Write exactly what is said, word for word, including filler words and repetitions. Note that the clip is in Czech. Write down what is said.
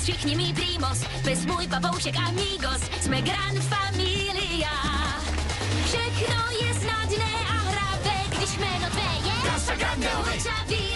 všichni mý primos, pes můj papoušek amigos, jsme gran familia. Všechno je snadné a hravé, když jméno tvé je Casa Grande.